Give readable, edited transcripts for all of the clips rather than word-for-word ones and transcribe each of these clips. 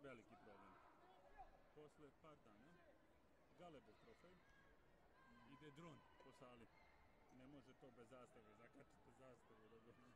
veliki problem. Posle par dana Galebov trofej ide dron po sali. Ne može to bez zastave, zakačite zastavu da dođe.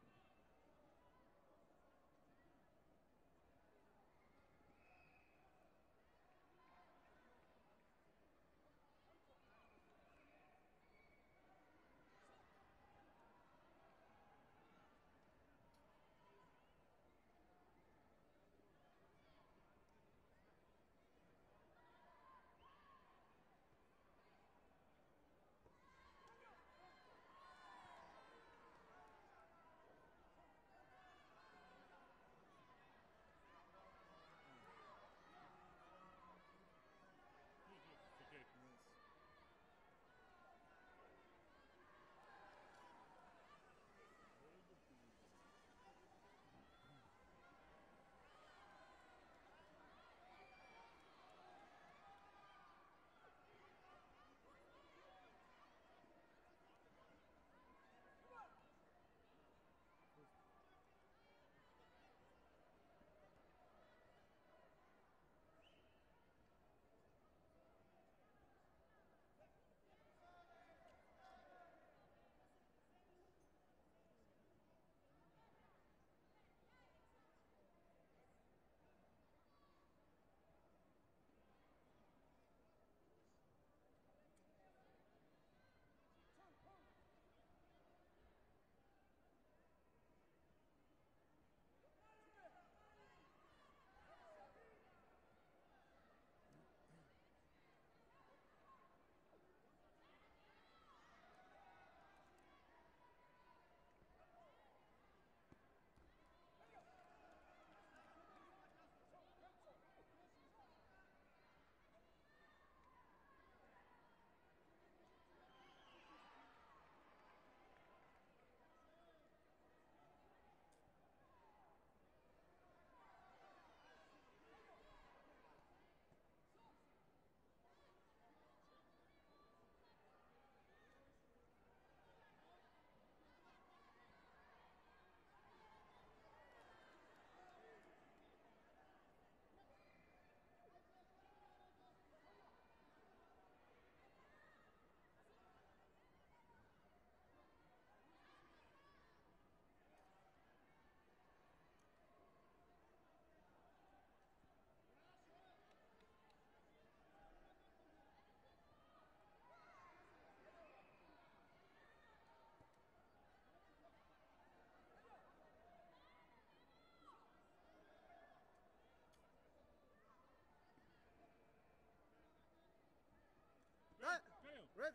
Red.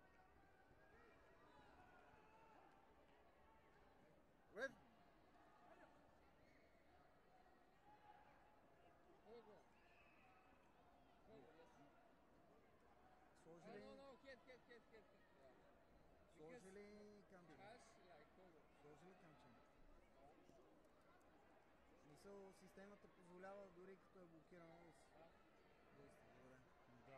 Red. Socially. No, can't. Socially can be. Cash, like Kogo. Socially can change. В смисъл, системата позволява дори като е блокирано да се действа. Добре. Да.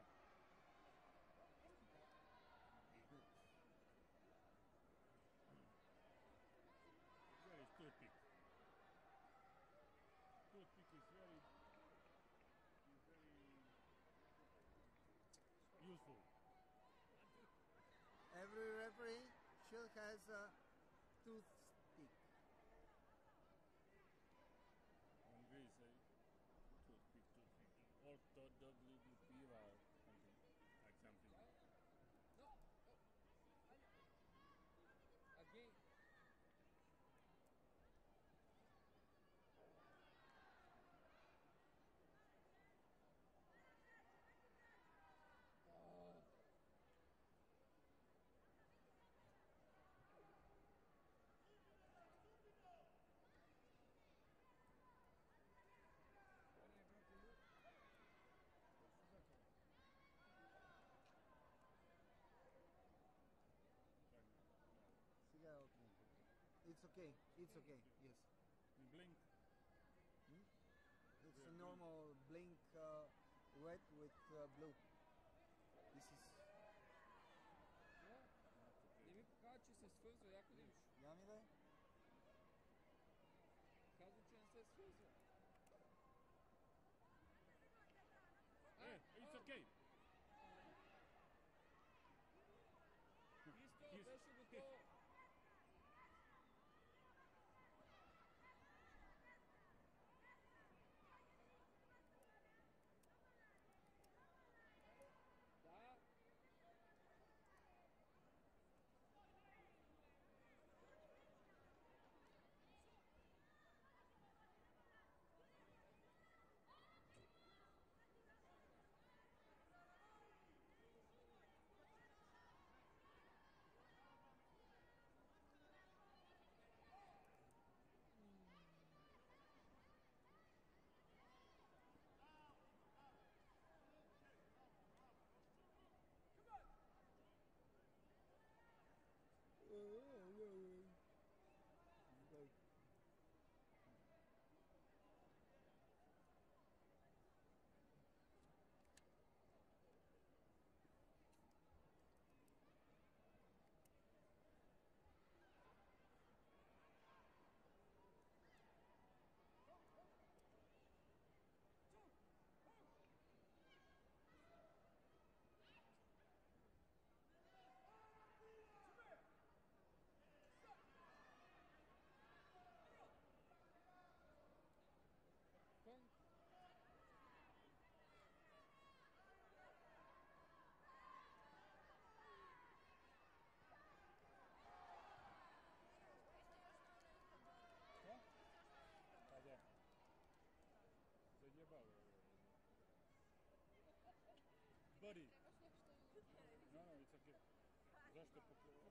Very toothpick. Toothpick is very useful. Every referee should has a toothpick. On Greece, toothpick. Orthodox or something. Like something. No. Again. It's okay. It's okay. Yes. Blink. It's a normal blink red with blue. This is. Не ми показва, че се свързва, яко да виж. Я ми дай. Казва, че не се свързва. Nešto pokrenuo.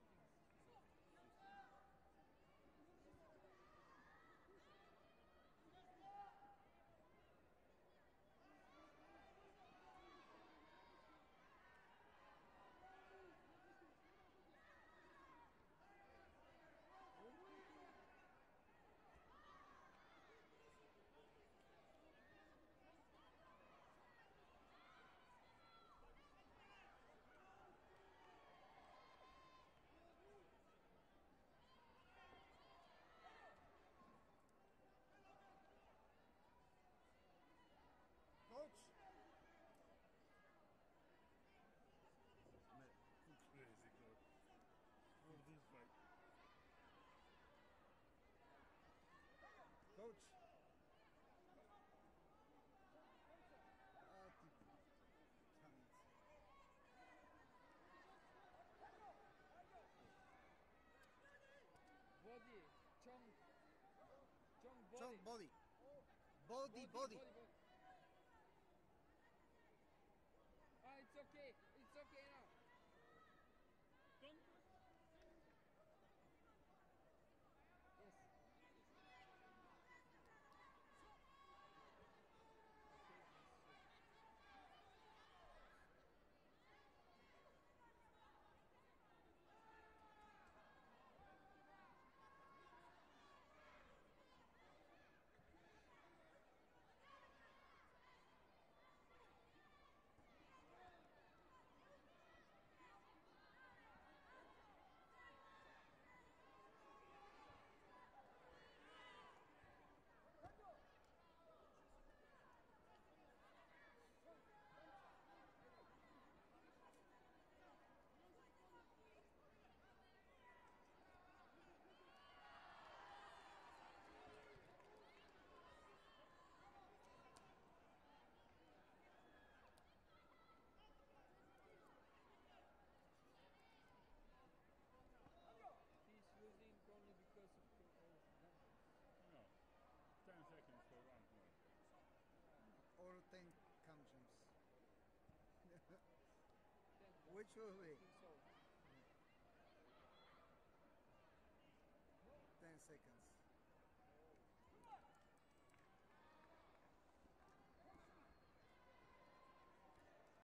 Coach. Crazy God. For this fight. Coach. Tipo, damn it. Body. Chong. Chong body. Chong body. Body. Ah, it's okay. It's okay now. Don't. Yes. He's losing only because of numbers. No. 10 seconds per round more. Or 10 conscience. Ten Which will be? He's